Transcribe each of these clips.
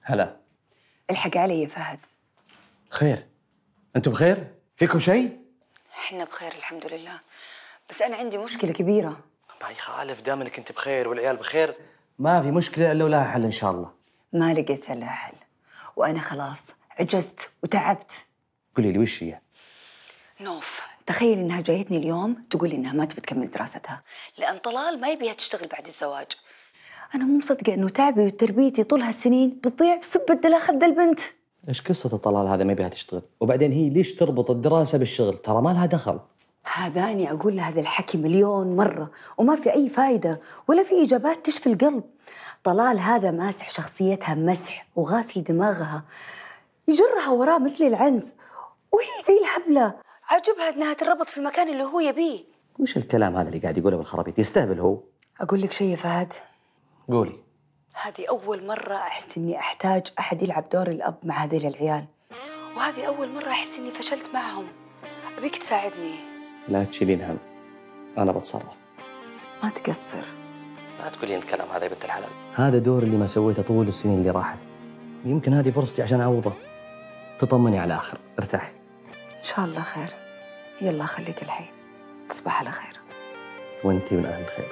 هلا. الحق علي يا فهد. خير؟ انتم بخير؟ فيكم شيء؟ احنا بخير الحمد لله، بس انا عندي مشكله كبيره. ما يخالف، دام انك انت بخير والعيال بخير ما في مشكله الا ولها حل ان شاء الله. ما لقيت لها حل، وانا خلاص عجزت وتعبت. قولي لي وش هي؟ نوف، تخيل انها جايتني اليوم تقول لي انها ما تبي تكمل دراستها لان طلال ما يبيها تشتغل بعد الزواج. انا مو مصدقه انه تعبي وتربيتي طول هالسنين بتضيع بسبة دلال خد البنت. ايش قصه طلال هذا ما يبيها تشتغل؟ وبعدين هي ليش تربط الدراسه بالشغل؟ ترى ما لها دخل. هذاني اقول لها هذا الحكي مليون مره وما في اي فايده ولا في اجابات تشفي القلب. طلال هذا ماسح شخصيتها مسح وغاسل دماغها، يجرها وراه مثل العنز وهي زي الهبله. عجبها انها تربط في المكان اللي هو يبيه. وش الكلام هذا اللي قاعد يقوله بالخرابيط؟ يستهبل هو. اقول لك شيء يا فهد، قولي. هذه اول مره احس اني احتاج احد يلعب دور الاب مع هذيل العيال، وهذه اول مره احس اني فشلت معهم. ابيك تساعدني. لا تشيلين هم، انا بتصرف. ما تقصر. لا تقولين الكلام هذا يا بنت الحلال. هذا دور اللي ما سويته طول السنين اللي راحت، يمكن هذه فرصتي عشان اعوضه. تطمني على اخر، ارتاحي. ان شاء الله خير. يلا خليك الحين، تصبح على خير. وانتي من اهل الخير.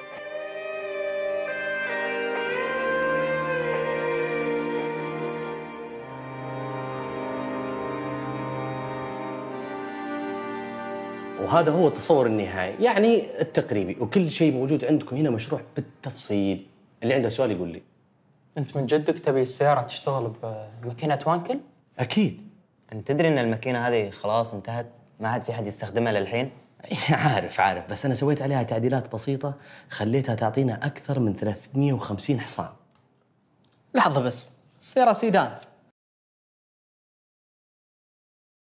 وهذا هو التصور النهائي، يعني التقريبي، وكل شيء موجود عندكم هنا مشروع بالتفصيل. اللي عنده سؤال يقول لي. انت من جدك تبي السياره تشتغل بماكينه وانكل؟ اكيد. انت تدري ان الماكينه هذه خلاص انتهت، ما عاد في حد يستخدمها للحين؟ عارف بس انا سويت عليها تعديلات بسيطه، خليتها تعطينا اكثر من 350 حصان. لحظه بس، السياره سيدان